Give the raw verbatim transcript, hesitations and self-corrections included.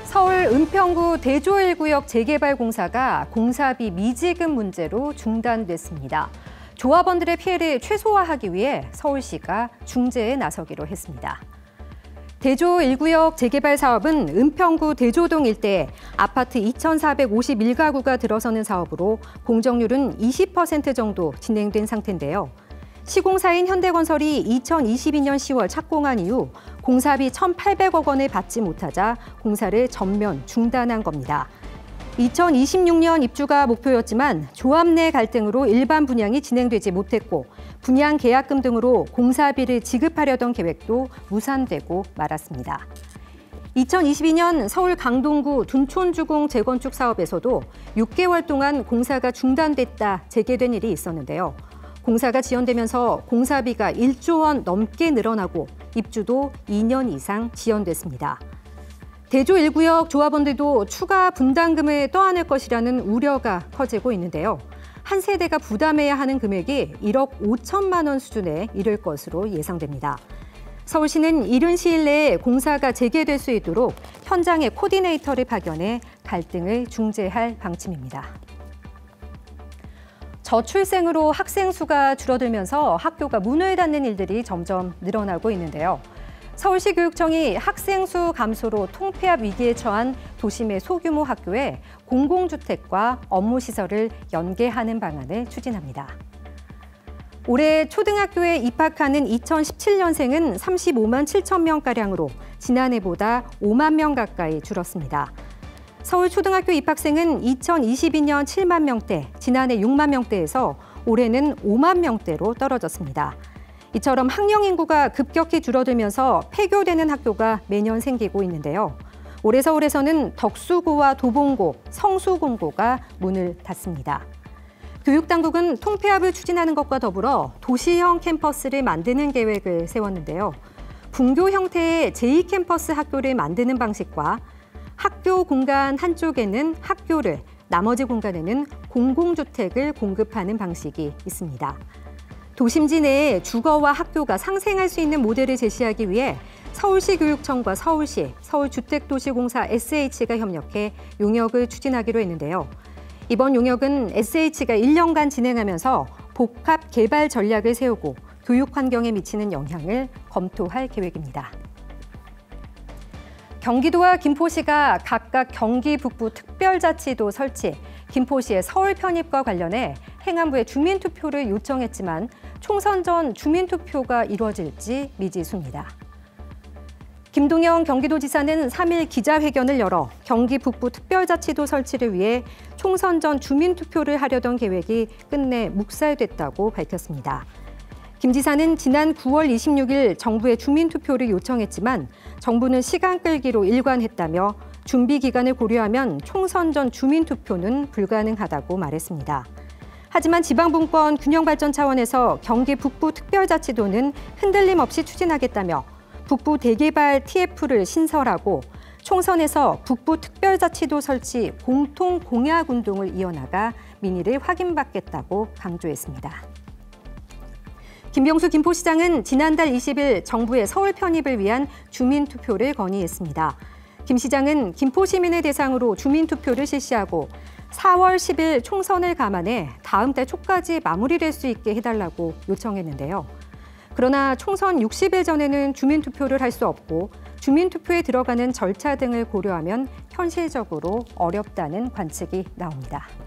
서울 은평구 대조 일 구역 재개발 공사가 공사비 미지급 문제로 중단됐습니다. 조합원들의 피해를 최소화하기 위해 서울시가 중재에 나서기로 했습니다. 대조 일 구역 재개발 사업은 은평구 대조동 일대에 아파트 이천사백오십일 가구가 들어서는 사업으로 공정률은 이십 퍼센트 정도 진행된 상태인데요. 시공사인 현대건설이 이천이십이 년 시월 착공한 이후 공사비 천팔백억 원을 받지 못하자 공사를 전면 중단한 겁니다. 이천이십육 년 입주가 목표였지만 조합 내 갈등으로 일반 분양이 진행되지 못했고 분양 계약금 등으로 공사비를 지급하려던 계획도 무산되고 말았습니다. 이천이십이 년 서울 강동구 둔촌주공 재건축 사업에서도 육 개월 동안 공사가 중단됐다 재개된 일이 있었는데요. 공사가 지연되면서 공사비가 일조 원 넘게 늘어나고 입주도 이 년 이상 지연됐습니다. 대조 일 구역 조합원들도 추가 분담금을 떠안을 것이라는 우려가 커지고 있는데요. 한 세대가 부담해야 하는 금액이 일억 오천만 원 수준에 이를 것으로 예상됩니다. 서울시는 이른 시일 내에 공사가 재개될 수 있도록 현장에 코디네이터를 파견해 갈등을 중재할 방침입니다. 저출생으로 학생 수가 줄어들면서 학교가 문을 닫는 일들이 점점 늘어나고 있는데요. 서울시 교육청이 학생 수 감소로 통폐합 위기에 처한 도심의 소규모 학교에 공공주택과 업무시설을 연계하는 방안을 추진합니다. 올해 초등학교에 입학하는 이천십칠 년생은 삼십오만 칠천 명가량으로 지난해보다 오만 명 가까이 줄었습니다. 서울 초등학교 입학생은 이천이십이 년 칠만 명대, 지난해 육만 명대에서 올해는 오만 명대로 떨어졌습니다. 이처럼 학령 인구가 급격히 줄어들면서 폐교되는 학교가 매년 생기고 있는데요. 올해 서울에서는 덕수고와 도봉고, 성수공고가 문을 닫습니다. 교육당국은 통폐합을 추진하는 것과 더불어 도시형 캠퍼스를 만드는 계획을 세웠는데요. 분교 형태의 제이 캠퍼스 학교를 만드는 방식과 학교 공간 한쪽에는 학교를, 나머지 공간에는 공공주택을 공급하는 방식이 있습니다. 도심지 내에 주거와 학교가 상생할 수 있는 모델을 제시하기 위해 서울시 교육청과 서울시, 서울주택도시공사 에스에이치가 협력해 용역을 추진하기로 했는데요. 이번 용역은 에스에이치가 일 년간 진행하면서 복합 개발 전략을 세우고 교육 환경에 미치는 영향을 검토할 계획입니다. 경기도와 김포시가 각각 경기 북부 특별자치도 설치, 김포시의 서울 편입과 관련해 행안부에 주민투표를 요청했지만 총선 전 주민투표가 이루어질지 미지수입니다. 김동연 경기도지사는 삼 일 기자회견을 열어 경기 북부 특별자치도 설치를 위해 총선 전 주민투표를 하려던 계획이 끝내 묵살됐다고 밝혔습니다. 김 지사는 지난 구월 이십육일 정부에 주민투표를 요청했지만 정부는 시간 끌기로 일관했다며 준비 기간을 고려하면 총선 전 주민투표는 불가능하다고 말했습니다. 하지만 지방분권 균형발전 차원에서 경기 북부 특별자치도는 흔들림 없이 추진하겠다며 북부 대개발 티에프를 신설하고 총선에서 북부 특별자치도 설치 공통 공약 운동을 이어나가 민의를 확인받겠다고 강조했습니다. 김병수 김포시장은 지난달 이십일 정부의 서울 편입을 위한 주민투표를 건의했습니다. 김 시장은 김포 시민을 대상으로 주민투표를 실시하고 사월 십일 총선을 감안해 다음 달 초까지 마무리될 수 있게 해달라고 요청했는데요. 그러나 총선 육십 일 전에는 주민투표를 할 수 없고 주민투표에 들어가는 절차 등을 고려하면 현실적으로 어렵다는 관측이 나옵니다.